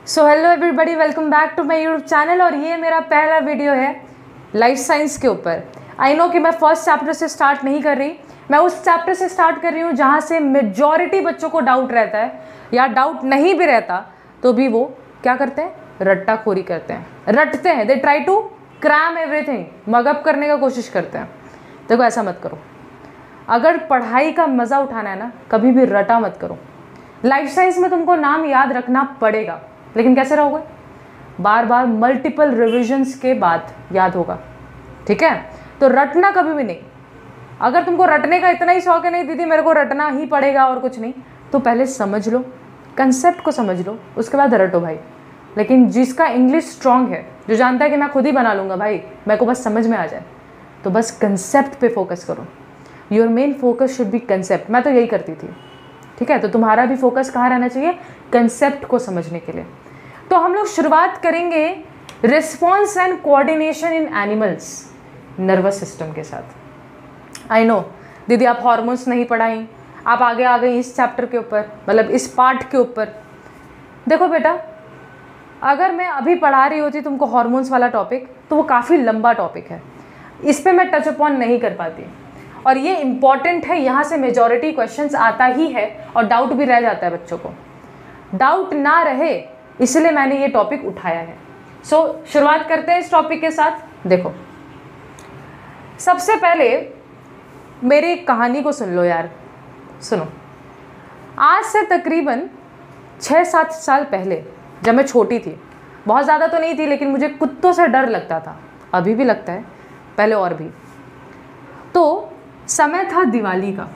So hello everybody, welcome back to my YouTube channel. और ये मेरा पहला वीडियो है लाइफ साइंस के ऊपर। आई नो कि मैं फर्स्ट चैप्टर से स्टार्ट नहीं कर रही, मैं उस चैप्टर से स्टार्ट कर रही हूँ जहाँ से मेजॉरिटी बच्चों को डाउट रहता है, या डाउट नहीं भी रहता तो भी वो क्या करते हैं, रट्टाखोरी करते हैं, रटते हैं। They try to cram everything, mug up करने का कोशिश करते हैं। देखो ऐसा मत करो, अगर पढ़ाई का मज़ा उठाना है ना, कभी भी रटा मत करो। लाइफ साइंस में तुमको नाम याद रखना पड़ेगा, लेकिन कैसे रहोगे, बार बार मल्टीपल रिविजन्स के बाद याद होगा, ठीक है। तो रटना कभी भी नहीं। अगर तुमको रटने का इतना ही शौक है, नहीं दीदी मेरे को रटना ही पड़ेगा और कुछ नहीं, तो पहले समझ लो, कंसेप्ट को समझ लो, उसके बाद रटो भाई। लेकिन जिसका इंग्लिश स्ट्रांग है, जो जानता है कि मैं खुद ही बना लूँगा भाई, मेरे को बस समझ में आ जाए, तो बस कंसेप्ट पे फोकस करो। Your main focus should be concept. मैं तो यही करती थी, ठीक है। तो तुम्हारा भी फोकस कहाँ रहना चाहिए, कंसेप्ट को समझने के लिए। तो हम लोग शुरुआत करेंगे response and coordination in animals, nervous system के साथ। आई नो दीदी आप हार्मोन्स नहीं पढ़ाई, आप आगे आ गई इस चैप्टर के ऊपर, मतलब इस पार्ट के ऊपर। देखो बेटा, अगर मैं अभी पढ़ा रही होती तुमको हार्मोन्स वाला टॉपिक, तो वो काफ़ी लंबा टॉपिक है, इस पर मैं टच अपॉन नहीं कर पाती। और ये इम्पॉर्टेंट है, यहाँ से मेजॉरिटी क्वेश्चंस आता ही है और डाउट भी रह जाता है बच्चों को। डाउट ना रहे इसलिए मैंने ये टॉपिक उठाया है। सो शुरुआत करते हैं इस टॉपिक के साथ। देखो सबसे पहले मेरी कहानी को सुन लो यार, सुनो। आज से तकरीबन 6-7 साल पहले, जब मैं छोटी थी, बहुत ज़्यादा तो नहीं थी, लेकिन मुझे कुत्तों से डर लगता था, अभी भी लगता है, पहले और भी। तो समय था दिवाली का।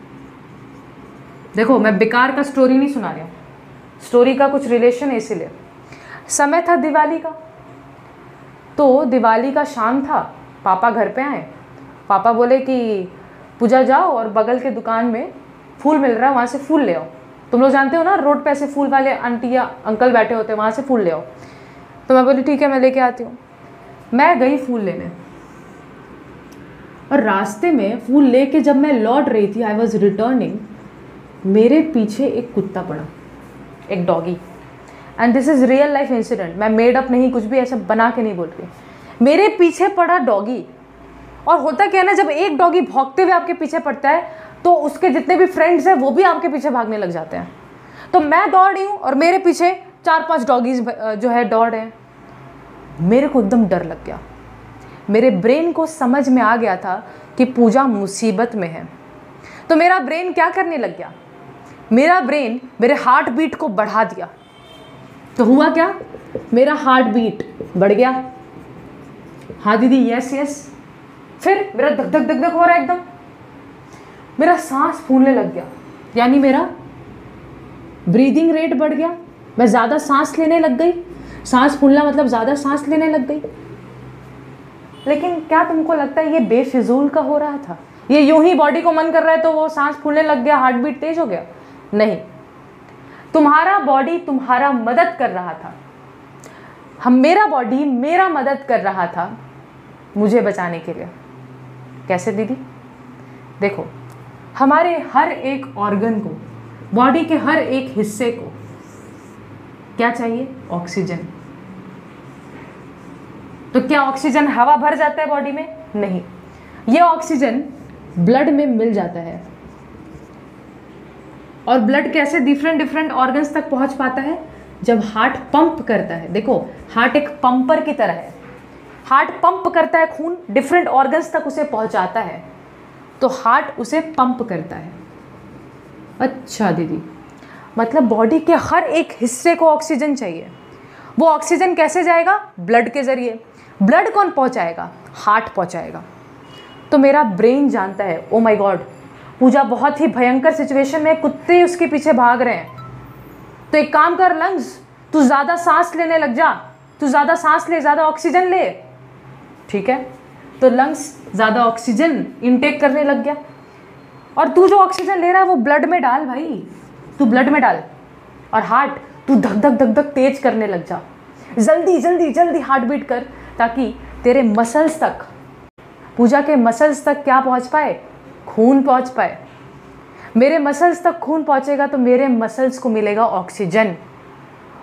देखो मैं बेकार का स्टोरी नहीं सुना रही हूँ, स्टोरी का कुछ रिलेशन है इसीलिए। समय था दिवाली का, तो दिवाली का शाम था, पापा घर पे आए। पापा बोले कि पूजा जाओ और बगल के दुकान में फूल मिल रहा है, वहाँ से फूल ले आओ। तुम लोग जानते हो ना, रोड पे ऐसे फूल वाले आंटी या अंकल बैठे होते हैं, वहाँ से फूल ले आओ। तो मैं बोली ठीक है, मैं लेके आती हूँ। मैं गई फूल लेने, और रास्ते में फूल लेके जब मैं लौट रही थी, आई वॉज रिटर्निंग, मेरे पीछे एक कुत्ता पड़ा, एक doggy. And this is real life incident, मैं मेड अप नहीं, कुछ भी ऐसा बना के नहीं बोल रही। मेरे पीछे पड़ा डॉगी। और होता क्या है ना, जब एक डॉगी भौंकते हुए आपके पीछे पड़ता है, तो उसके जितने भी फ्रेंड्स हैं वो भी आपके पीछे भागने लग जाते हैं। तो मैं दौड़ रही हूँ और मेरे पीछे 4-5 डॉगीज जो है दौड़ रहे हैं। मेरे को एकदम डर लग गया, मेरे ब्रेन को समझ में आ गया था कि पूजा मुसीबत में है। तो मेरा ब्रेन क्या करने लग गया, मेरा ब्रेन मेरे हार्ट बीट को बढ़ा दिया। तो हुआ क्या, मेरा हार्ट बीट बढ़ गया। हाँ दीदी, यस यस। फिर मेरा धक धक धक धक हो रहा है एकदम, मेरा सांस फूलने लग गया, यानी मेरा ब्रीदिंग रेट बढ़ गया, मैं ज़्यादा सांस लेने लग गई। सांस फूलना मतलब ज़्यादा सांस लेने लग गई। लेकिन क्या तुमको लगता है ये बेफिजूल का हो रहा था, ये यूं ही बॉडी को मन कर रहा है तो वो सांस फूलने लग गया, हार्ट बीट तेज हो गया? नहीं, तुम्हारा बॉडी तुम्हारा मदद कर रहा था। मेरा बॉडी मेरा मदद कर रहा था मुझे बचाने के लिए। कैसे दीदी? देखो, हमारे हर एक ऑर्गन को, बॉडी के हर एक हिस्से को क्या चाहिए, ऑक्सीजन। तो क्या ऑक्सीजन हवा भर जाता है बॉडी में? नहीं, ये ऑक्सीजन ब्लड में मिल जाता है। और ब्लड कैसे डिफरेंट ऑर्गन्स तक पहुंच पाता है, जब हार्ट पंप करता है। देखो हार्ट एक पंपर की तरह है, हार्ट पंप करता है खून, डिफरेंट ऑर्गन्स तक उसे पहुंचाता है, तो हार्ट उसे पंप करता है। अच्छा दीदी, मतलब बॉडी के हर एक हिस्से को ऑक्सीजन चाहिए। वो ऑक्सीजन कैसे जाएगा, ब्लड के जरिए। ब्लड कौन पहुंचाएगा, हार्ट पहुंचाएगा। तो मेरा ब्रेन जानता है, ओ माय गॉड, पूजा बहुत ही भयंकर सिचुएशन में, कुत्ते उसके पीछे भाग रहे हैं। तो एक काम कर लंग्स, तू ज़्यादा सांस लेने लग जा, तू ज़्यादा सांस ले, ज़्यादा ऑक्सीजन ले, ठीक है। तो लंग्स ज़्यादा ऑक्सीजन इनटेक करने लग गया, और तू जो ऑक्सीजन ले रहा है वो ब्लड में डाल भाई, तू ब्लड में डाल। और हार्ट, तू धक धक धक धक तेज करने लग जा, जल्दी जल्दी जल्दी हार्ट बीट कर, ताकि तेरे मसल्स तक, पूजा के मसल्स तक क्या पहुंच पाए, खून पहुंच पाए। मेरे मसल्स तक खून पहुंचेगा तो मेरे मसल्स को मिलेगा ऑक्सीजन,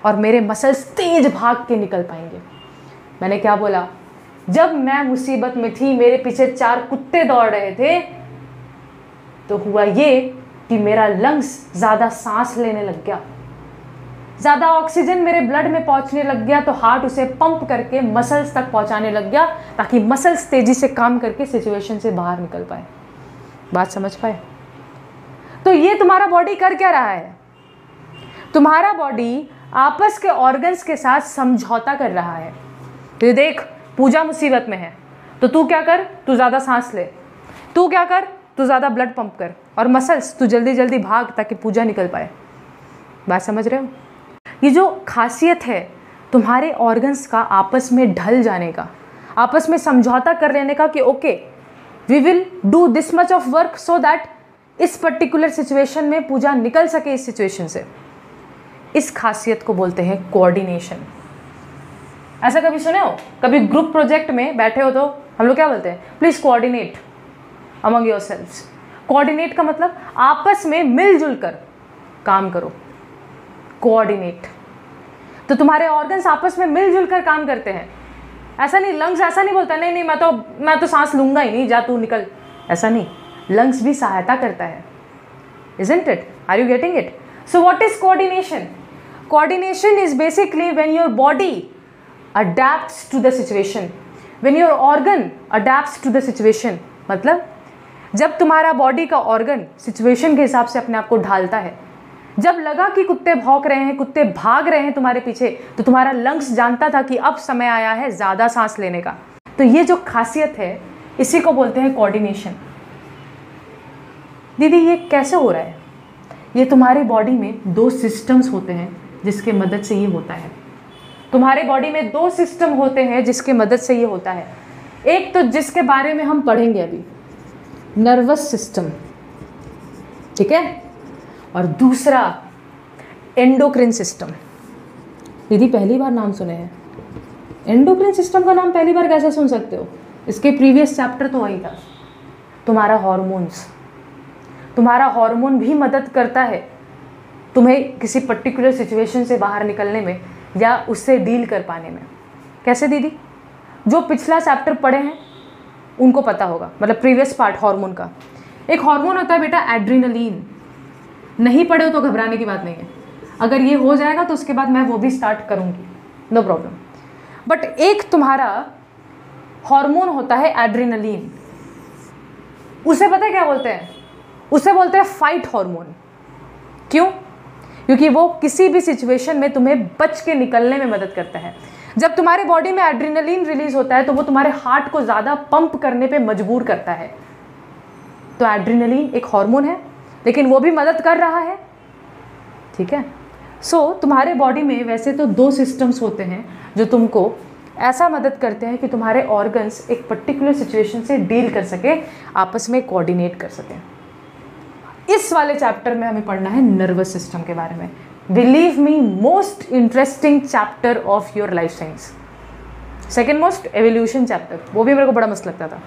और मेरे मसल्स तेज भाग के निकल पाएंगे। मैंने क्या बोला? जब मैं मुसीबत में थी, मेरे पीछे 4 कुत्ते दौड़ रहे थे, तो हुआ ये कि मेरा लंग्स ज़्यादा सांस लेने लग गया, ज़्यादा ऑक्सीजन मेरे ब्लड में पहुंचने लग गया, तो हार्ट उसे पंप करके मसल्स तक पहुंचाने लग गया, ताकि मसल्स तेजी से काम करके सिचुएशन से बाहर निकल पाए। बात समझ पाए? तो ये तुम्हारा बॉडी कर क्या रहा है? तुम्हारा बॉडी आपस के ऑर्गन्स के साथ समझौता कर रहा है। तो देख, पूजा मुसीबत में है, तो तू क्या कर? तू ज़्यादा सांस ले। तू क्या कर? तू ज़्यादा ब्लड पंप कर, और मसल्स तू जल्दी जल्दी भाग ताकि पूजा निकल पाए। बात समझ रहे हो? ये जो खासियत है तुम्हारे ऑर्गन्स का आपस में ढल जाने का, आपस में समझौता कर लेने का कि okay we will do this much of work so that इस पर्टिकुलर सिचुएशन में पूजा निकल सके इस सिचुएशन से, इस खासियत को बोलते हैं कोऑर्डिनेशन। ऐसा कभी सुने हो? कभी ग्रुप प्रोजेक्ट में बैठे हो तो हम लोग क्या बोलते हैं? Please coordinate among yourselves. Coordinate का मतलब आपस में मिलजुल कर काम करो, कोऑर्डिनेट। तो तुम्हारे ऑर्गन्स आपस में मिलजुल कर काम करते हैं। ऐसा नहीं, लंग्स ऐसा नहीं बोलता नहीं नहीं मैं तो सांस लूंगा ही नहीं, जा तू निकल, ऐसा नहीं। लंग्स भी सहायता करता है। Isn't it? Are you getting it? So what is coordination? Coordination is basically when your body adapts to the situation, when your organ adapts to the situation। मतलब जब तुम्हारा बॉडी का ऑर्गन सिचुएशन के हिसाब से अपने आप को ढालता है, जब लगा कि कुत्ते भौंक रहे हैं, कुत्ते भाग रहे हैं तुम्हारे पीछे, तो तुम्हारा लंग्स जानता था कि अब समय आया है ज़्यादा सांस लेने का। तो ये जो खासियत है, इसी को बोलते हैं कोऑर्डिनेशन। दीदी ये कैसे हो रहा है? ये तुम्हारी बॉडी में 2 सिस्टम्स होते हैं जिसके मदद से ये होता है। तुम्हारे बॉडी में 2 सिस्टम होते हैं जिसके मदद से ये होता है। एक तो जिसके बारे में हम पढ़ेंगे अभी, नर्वस सिस्टम, ठीक है, और दूसरा एंडोक्रिन सिस्टम। दीदी पहली बार नाम सुने हैं? एंडोक्रिन सिस्टम का नाम पहली बार कैसे सुन सकते हो? इसके प्रीवियस चैप्टर तो वही था। तुम्हारा हार्मोन्स, तुम्हारा हार्मोन भी मदद करता है तुम्हें किसी पर्टिकुलर सिचुएशन से बाहर निकलने में या उससे डील कर पाने में। कैसे दीदी? जो पिछला चैप्टर पढ़े हैं उनको पता होगा, मतलब प्रीवियस पार्ट हार्मोन का। एक हार्मोन होता है बेटा एड्रेनलिन। नहीं पढ़े हो तो घबराने की बात नहीं है, अगर ये हो जाएगा तो उसके बाद मैं वो भी स्टार्ट करूँगी, नो प्रॉब्लम। बट एक तुम्हारा हार्मोन होता है एड्रेनलिन, उसे पता है क्या बोलते हैं? उसे बोलते हैं फाइट हार्मोन। क्यों? क्योंकि वो किसी भी सिचुएशन में तुम्हें बच के निकलने में मदद करता है। जब तुम्हारे बॉडी में एड्रेनलिन रिलीज होता है तो वो तुम्हारे हार्ट को ज़्यादा पंप करने पे मजबूर करता है। तो एड्रेनलिन एक हार्मोन है, लेकिन वो भी मदद कर रहा है, ठीक है। सो तुम्हारे बॉडी में वैसे तो 2 सिस्टम्स होते हैं जो तुमको ऐसा मदद करते हैं कि तुम्हारे ऑर्गन्स एक पर्टिकुलर सिचुएशन से डील कर सके, आपस में कोऑर्डिनेट कर सकें। इस वाले चैप्टर में हमें पढ़ना है नर्वस सिस्टम के बारे में। Believe me, most interesting chapter of your life science. Second most evolution chapter, वो भी मेरे को बड़ा मस्त लगता था।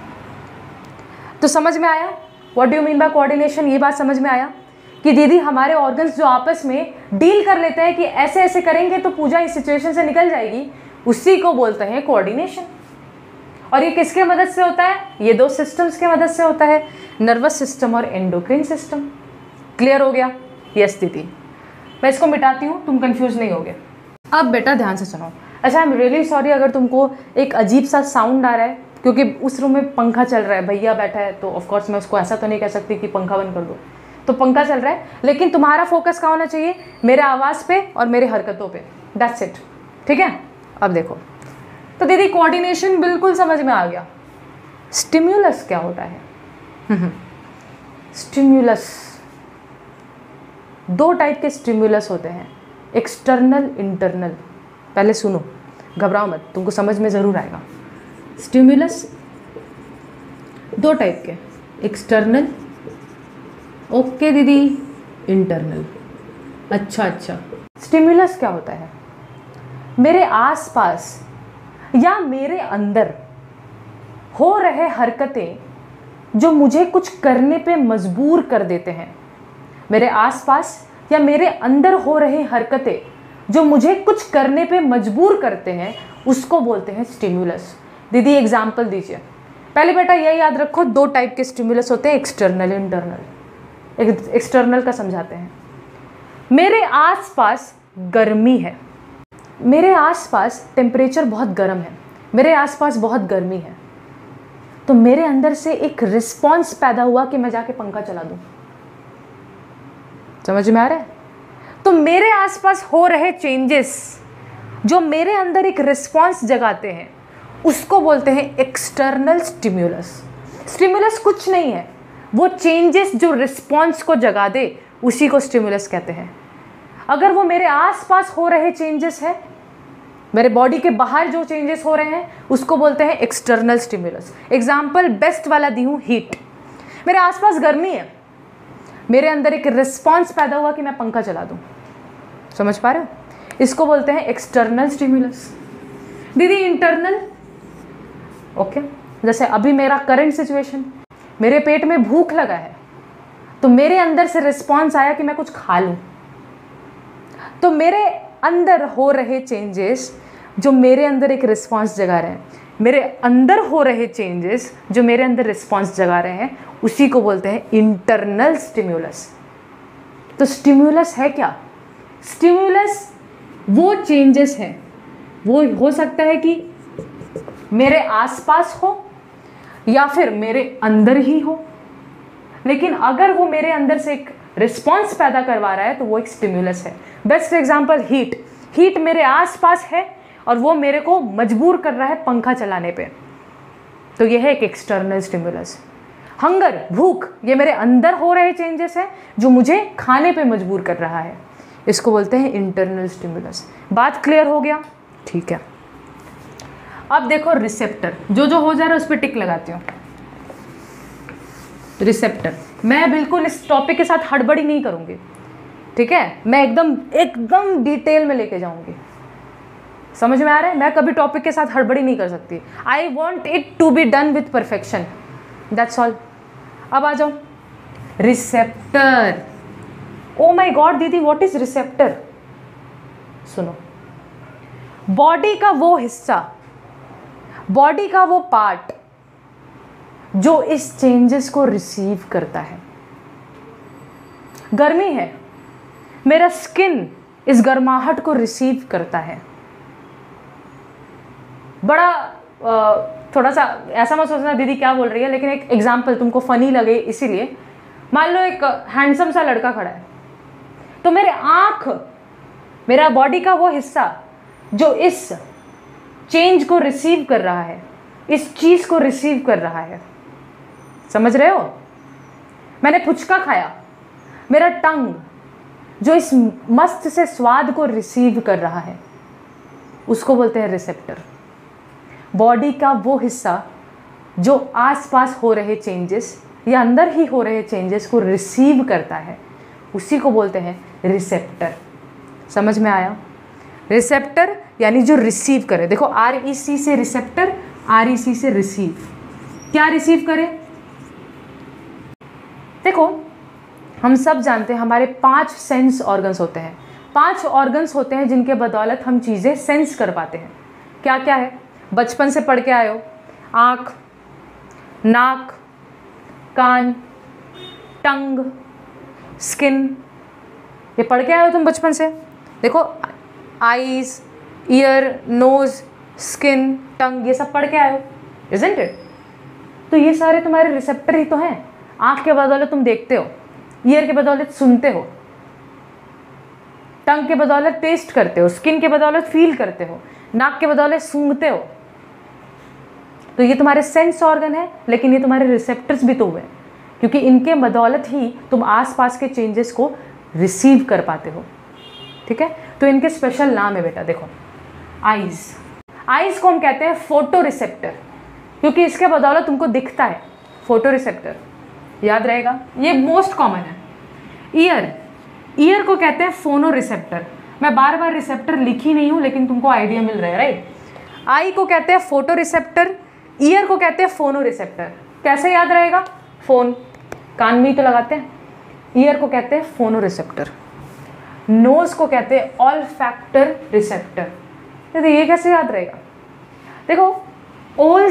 तो समझ में आया what do you mean by coordination? ये बात समझ में आया कि दीदी हमारे ऑर्गन्स जो आपस में डील कर लेते हैं कि ऐसे ऐसे करेंगे तो पूजा इस सिचुएशन से निकल जाएगी, उसी को बोलते हैं कोऑर्डिनेशन। और ये किसके मदद से होता है? ये 2 सिस्टम्स के मदद से होता है, नर्वस सिस्टम और एंडोक्रिन सिस्टम। क्लियर हो गया? यस दीदी, मैं इसको मिटाती हूँ, तुम कंफ्यूज नहीं होगे। अब बेटा ध्यान से सुनो। अच्छा, आई एम रियली सॉरी अगर तुमको एक अजीब सा साउंड आ रहा है, क्योंकि उस रूम में पंखा चल रहा है, भैया बैठा है, तो ऑफकोर्स मैं उसको ऐसा तो नहीं कह सकती कि पंखा बंद कर दो। तो पंखा चल रहा है, लेकिन तुम्हारा फोकस कहाँ होना चाहिए? मेरे आवाज़ पे और मेरे हरकतों पे, दैट्स इट, ठीक है। अब देखो, तो दीदी कोऑर्डिनेशन बिल्कुल समझ में आ गया। स्टिम्युलस क्या होता है? स्टिम्युलस, 2 टाइप के स्टिम्युलस होते हैं, एक्सटर्नल, इंटरनल। पहले सुनो, घबराओ मत, तुमको समझ में ज़रूर आएगा। स्टिम्युलस 2 टाइप के, एक्सटर्नल, ओके दीदी, इंटरनल। अच्छा, स्टिम्युलस क्या होता है? मेरे आसपास या मेरे अंदर हो रहे हरकतें जो मुझे कुछ करने पे मजबूर कर देते हैं। मेरे आसपास या मेरे अंदर हो रही हरकतें जो मुझे कुछ करने पे मजबूर करते हैं उसको बोलते हैं स्टिम्युलस। दीदी एग्जाम्पल दीजिए। पहले बेटा ये याद रखो, दो टाइप के स्टिम्युलस होते हैं, एक्सटर्नल इंटरनल। एक्सटर्नल का समझाते हैं। मेरे आसपास गर्मी है, मेरे आसपास टेम्परेचर बहुत गर्म है, मेरे आसपास बहुत गर्मी है, तो मेरे अंदर से एक रिस्पॉन्स पैदा हुआ कि मैं जाके पंखा चला दूं। समझ में आ रहा है? तो मेरे आसपास हो रहे चेंजेस जो मेरे अंदर एक रिस्पॉन्स जगाते हैं उसको बोलते हैं एक्सटर्नल स्टिम्युलस। स्टिम्युलस कुछ नहीं है, वो चेंजेस जो रिस्पॉन्स को जगा दे उसी को स्टिम्युलस कहते हैं। अगर वो मेरे आसपास हो रहे चेंजेस है, मेरे बॉडी के बाहर जो चेंजेस हो रहे हैं उसको बोलते हैं एक्सटर्नल स्टिम्युलस। एग्जाम्पल बेस्ट वाला दी हूँ, हीट। मेरे आसपास गर्मी है, मेरे अंदर एक रिस्पॉन्स पैदा हुआ कि मैं पंखा चला दूं। समझ पा रहे हो? इसको बोलते हैं एक्सटर्नल स्टिम्युलस। दीदी इंटरनल, ओके, जैसे अभी मेरा करंट सिचुएशन, मेरे पेट में भूख लगा है तो मेरे अंदर से रिस्पॉन्स आया कि मैं कुछ खा लूं, तो मेरे अंदर हो रहे चेंजेस जो मेरे अंदर एक रिस्पॉन्स जगा रहे हैं, मेरे अंदर हो रहे चेंजेस जो मेरे अंदर रिस्पॉन्स जगा रहे हैं उसी को बोलते हैं इंटरनल स्टिम्युलस। तो स्टिम्युलस है क्या? स्टिम्युलस वो चेंजेस हैं, वो हो सकता है कि मेरे आसपास हो या फिर मेरे अंदर ही हो, लेकिन अगर वो मेरे अंदर से एक रिस्पॉन्स पैदा करवा रहा है तो वो एक स्टिम्युलस है। Best example heat. हीट मेरे आसपास है और वो मेरे को मजबूर कर रहा है पंखा चलाने पे, तो ये है एक एक्सटर्नल स्टिम्युलस। हंगर, भूख, ये मेरे अंदर हो रहे चेंजेस हैं जो मुझे खाने पे मजबूर कर रहा है, इसको बोलते हैं इंटरनल स्टिम्युलस। बात क्लियर हो गया? ठीक है। अब देखो रिसेप्टर, जो जो हो जा रहा है उस पर टिक लगाती हूँ। रिसेप्टर, मैं बिल्कुल इस टॉपिक के साथ हड़बड़ी नहीं करूँगी, ठीक है? मैं एकदम डिटेल में लेके जाऊँगी। समझ में आ रहा है? मैं कभी टॉपिक के साथ हड़बड़ी नहीं कर सकती। I want it to be done with perfection, that's all. अब आ जाओ, रिसेप्टर। ओ माई गॉड दीदी, व्हाट इज रिसेप्टर? सुनो, बॉडी का वो हिस्सा, बॉडी का वो पार्ट जो इस चेंजेस को रिसीव करता है। गर्मी है, मेरा स्किन इस गर्माहट को रिसीव करता है। बड़ा थोड़ा सा ऐसा मत सोचना दीदी क्या बोल रही है, लेकिन एक एग्जाम्पल तुमको फनी लगे इसीलिए। मान लो एक हैंडसम सा लड़का खड़ा है, तो मेरे आँख, मेरा बॉडी का वो हिस्सा जो इस चेंज को रिसीव कर रहा है, इस चीज़ को रिसीव कर रहा है। समझ रहे हो? मैंने फुचका खाया, मेरा टंग जो इस मस्त से स्वाद को रिसीव कर रहा है उसको बोलते हैं रिसेप्टर। बॉडी का वो हिस्सा जो आसपास हो रहे चेंजेस या अंदर ही हो रहे चेंजेस को रिसीव करता है उसी को बोलते हैं रिसेप्टर। समझ में आया? रिसेप्टर यानी जो रिसीव करे। देखो REC से रिसेप्टर, REC से रिसीव। क्या रिसीव करे? देखो हम सब जानते हैं हमारे 5 सेंस ऑर्गन्स होते हैं। 5 ऑर्गन्स होते हैं जिनके बदौलत हम चीज़ें सेंस कर पाते हैं। क्या क्या है? बचपन से पढ़ के आए हो, आँख, नाक, कान, टंग, स्किन, ये पढ़ के आए हो तुम बचपन से। देखो eyes, ear, nose, skin, tongue, ये सब पढ़ के आए हो, इजंट इट? तो ये सारे तुम्हारे रिसेप्टर ही तो हैं। आँख के बदौलत तुम देखते हो, ईयर के बदौलत सुनते हो, टंग के बदौलत टेस्ट करते हो, स्किन के बदौलत फील करते हो, नाक के बदौलत सूंघते हो। तो ये तुम्हारे सेंस ऑर्गन है, लेकिन ये तुम्हारे रिसेप्टर्स भी तो हुए, क्योंकि इनके बदौलत ही तुम आसपास के चेंजेस को रिसीव कर पाते हो। ठीक है? तो इनके स्पेशल नाम है बेटा। देखो आईज, आईज को हम कहते हैं फोटो रिसेप्टर, क्योंकि इसके बदौलत तुमको दिखता है। फोटो रिसेप्टर याद रहेगा, ये मोस्ट कॉमन है। ईयर, ईयर को कहते हैं फोनो रिसेप्टर। मैं बार बार रिसेप्टर लिखी नहीं हूँ, लेकिन तुमको आइडिया मिल रहा है, राइट? आई को कहते हैं फोटो रिसेप्टर, ईयर को कहते हैं फोनो रिसेप्टर। कैसे याद रहेगा? फोन, कान में ही तो लगाते हैं। ईयर को कहते हैं फोनो रिसेप्टर। नोज को कहते हैं ऑल्फैक्टर रिसेप्टर। तो ये कैसे याद रहेगा? देखो, ओल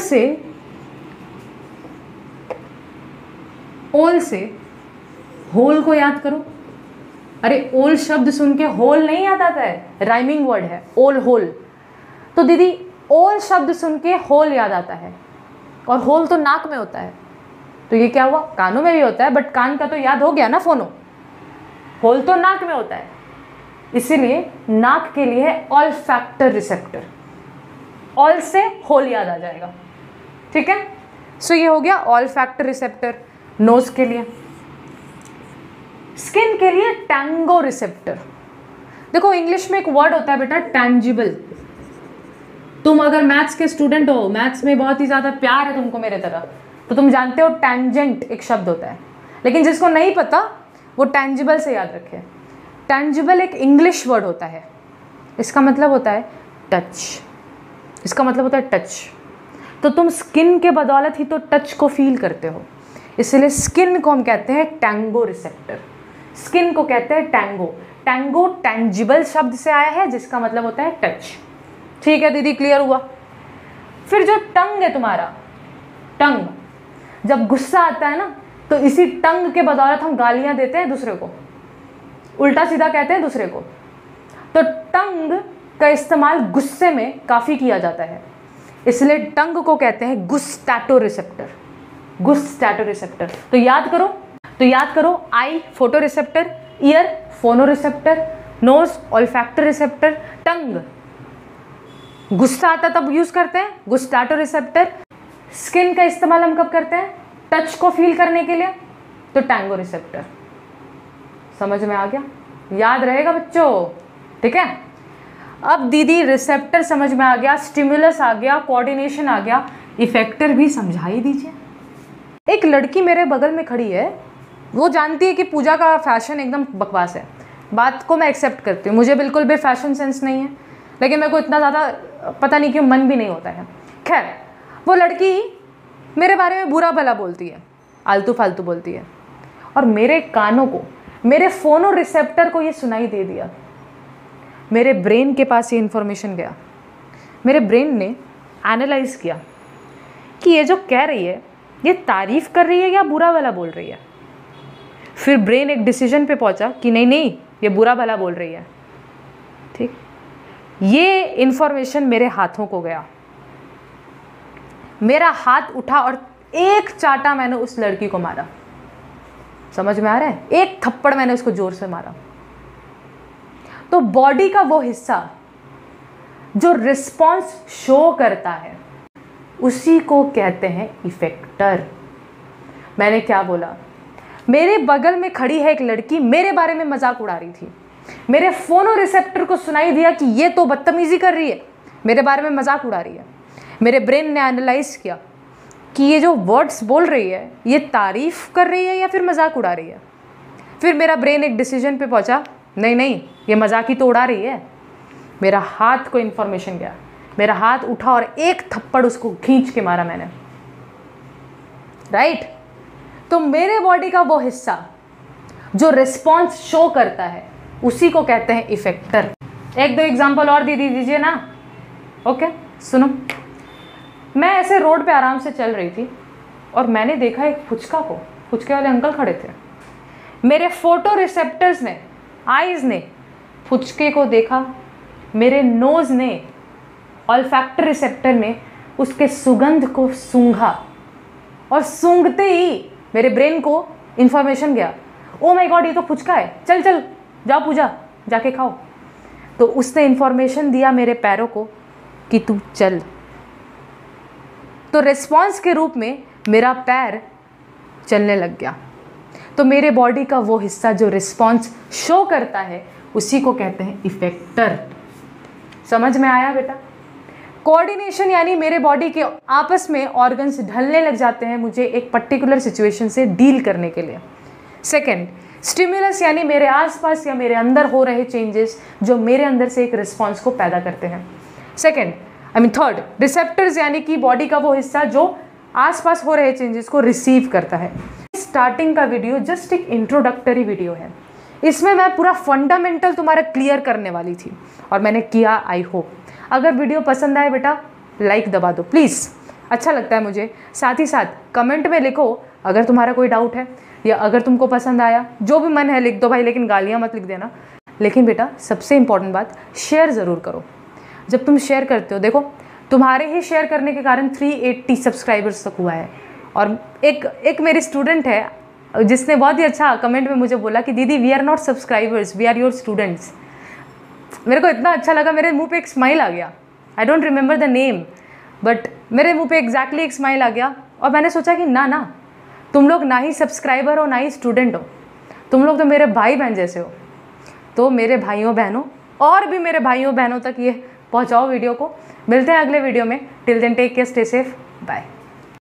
से होल को याद करो। अरे ओल शब्द सुन के होल नहीं याद आता है, राइमिंग वर्ड है ओल होल। तो दीदी ओल शब्द सुन के होल याद आता है, और होल तो नाक में होता है। तो ये क्या हुआ? कानों में भी होता है, बट कान का तो याद हो गया ना फोनो। होल तो नाक में होता है, इसीलिए नाक के लिए है ऑल्फैक्टर रिसेप्टर। ऑल से होल याद आ जाएगा, ठीक है। सो ये हो गया ऑल्फैक्टर रिसेप्टर नोज के लिए। स्किन के लिए टैंगो रिसेप्टर। देखो इंग्लिश में एक वर्ड होता है बेटा टैंजिबल। तुम अगर मैथ्स के स्टूडेंट हो, मैथ्स में बहुत ही ज़्यादा प्यार है तुमको मेरे तरह, तो तुम जानते हो टैंजेंट एक शब्द होता है। लेकिन जिसको नहीं पता वो टैंजिबल से याद रखे। टैंजिबल एक इंग्लिश वर्ड होता है, इसका मतलब होता है टच। इसका मतलब होता है टच। तो तुम स्किन के बदौलत ही तो टच को फील करते हो, इसलिए स्किन को हम कहते हैं टैंगो रिसेप्टर। स्किन को कहते हैं टैंगो। टैंगो टैंजिबल शब्द से आया है, जिसका मतलब होता है टच। ठीक है दीदी, क्लियर हुआ। फिर जो टंग है तुम्हारा, टंग, जब गुस्सा आता है ना, तो इसी टंग के बदौलत हम गालियां देते हैं दूसरे को, उल्टा सीधा कहते हैं दूसरे को। तो टंग का इस्तेमाल गुस्से में काफ़ी किया जाता है, इसलिए टंग को कहते हैं गुस्टैटो रिसेप्टर। गुस्टैटो रिसेप्टर। तो याद करो eye photo receptor, ear phono receptor, nose olfactory receptor, tongue गुस्सा आता तब यूज करते हैं गुस्टैटो रिसेप्टर। स्किन का इस्तेमाल हम कब करते हैं? टच को फील करने के लिए, तो टैंगो रिसेप्टर। समझ में आ गया? याद रहेगा बच्चों, ठीक है। अब दीदी रिसेप्टर समझ में आ गया, स्टिमुलस आ गया, कोऑर्डिनेशन आ गया, इफेक्टर भी समझा ही दीजिए। एक लड़की मेरे बगल में खड़ी है, वो जानती है कि पूजा का फैशन एकदम बकवास है। बात को मैं एक्सेप्ट करती हूँ, मुझे बिल्कुल भी फैशन सेंस नहीं है, लेकिन मेरे को इतना ज़्यादा पता नहीं क्यों मन भी नहीं होता है। खैर, वो लड़की मेरे बारे में बुरा भला बोलती है, आलतू फालतू बोलती है, और मेरे कानों को, मेरे फोनो रिसेप्टर को ये सुनाई दे दिया। मेरे ब्रेन के पास ये इन्फॉर्मेशन गया। मेरे ब्रेन ने एनालाइज किया कि ये जो कह रही है ये तारीफ़ कर रही है या बुरा भला बोल रही है। फिर ब्रेन एक डिसीजन पे पहुंचा कि नहीं ये बुरा भला बोल रही है। ठीक, ये इन्फॉर्मेशन मेरे हाथों को गया। मेरा हाथ उठा और एक चाटा मैंने उस लड़की को मारा। समझ में आ रहा है? एक थप्पड़ मैंने उसको जोर से मारा। तो बॉडी का वो हिस्सा जो रिस्पॉन्स शो करता है उसी को कहते हैं इफेक्टर। मैंने क्या बोला? मेरे बगल में खड़ी है एक लड़की, मेरे बारे में मजाक उड़ा रही थी। मेरे फोनो रिसेप्टर को सुनाई दिया कि ये तो बदतमीजी कर रही है, मेरे बारे में मजाक उड़ा रही है। मेरे ब्रेन ने एनालाइज किया कि ये जो वर्ड्स बोल रही है ये तारीफ कर रही है या फिर मजाक उड़ा रही है। फिर मेरा ब्रेन एक डिसीजन पे पहुंचा, नहीं ये मजाक ही तो उड़ा रही है। मेरा हाथ को इन्फॉर्मेशन गया, मेरा हाथ उठा और एक थप्पड़ उसको खींच के मारा मैंने। राइट? तो मेरे बॉडी का वो हिस्सा जो रिस्पॉन्स शो करता है उसी को कहते हैं इफेक्टर। एक दो एग्जांपल और दे दीजिए ना। ओके, सुनो। मैं ऐसे रोड पे आराम से चल रही थी और मैंने देखा एक फुचके वाले अंकल खड़े थे। मेरे फोटो रिसेप्टर्स ने, आईज ने फुचके को देखा, मेरे नोज ने, ऑल्फैक्टर रिसेप्टर ने उसके सुगंध को सूंघा, और सूंघते ही मेरे ब्रेन को इन्फॉर्मेशन गया, ओ माय गॉड ये तो फुचका है, चल चल जाओ पूजा जाके खाओ। तो उसने इन्फॉर्मेशन दिया मेरे पैरों को कि तू चल। तो रिस्पॉन्स के रूप में मेरा पैर चलने लग गया। तो मेरे बॉडी का वो हिस्सा जो रिस्पॉन्स शो करता है उसी को कहते हैं इफेक्टर। समझ में आया बेटा? कोऑर्डिनेशन यानी मेरे बॉडी के आपस में ऑर्गन्स ढलने लग जाते हैं मुझे एक पर्टिकुलर सिचुएशन से डील करने के लिए। सेकंड, स्टिमुलस यानी मेरे आसपास या मेरे अंदर हो रहे चेंजेस जो मेरे अंदर से एक रिस्पॉन्स को पैदा करते हैं। थर्ड, रिसेप्टर्स यानी कि बॉडी का वो हिस्सा जो आसपास हो रहे चेंजेस को रिसीव करता है। स्टार्टिंग का वीडियो जस्ट एक इंट्रोडक्टरी वीडियो है इसमें मैं पूरा फंडामेंटल तुम्हारा क्लियर करने वाली थी और मैंने किया। आई होप अगर वीडियो पसंद आए बेटा लाइक दबा दो प्लीज़, अच्छा लगता है मुझे। साथ ही साथ कमेंट में लिखो अगर तुम्हारा कोई डाउट है या अगर तुमको पसंद आया, जो भी मन है लिख दो भाई, लेकिन गालियाँ मत लिख देना। लेकिन बेटा सबसे इम्पॉर्टेंट बात, शेयर ज़रूर करो। जब तुम शेयर करते हो, देखो तुम्हारे ही शेयर करने के कारण 380 सब्सक्राइबर्स तक हुआ है। और एक मेरी स्टूडेंट है जिसने बहुत ही अच्छा कमेंट में मुझे बोला कि दीदी we are not subscribers, we are your students. मेरे को इतना अच्छा लगा, मेरे मुंह पे एक स्माइल आ गया। I don't remember the name, but मेरे मुंह पे एग्जैक्टली एक स्माइल आ गया। और मैंने सोचा कि ना तुम लोग ना ही सब्सक्राइबर हो ना ही स्टूडेंट हो, तुम लोग तो मेरे भाई बहन जैसे हो। तो मेरे भाइयों बहनों और भी मेरे भाइयों बहनों तक ये पहुंचाओ वीडियो को। मिलते हैं अगले वीडियो में। Till then take care, stay safe, bye.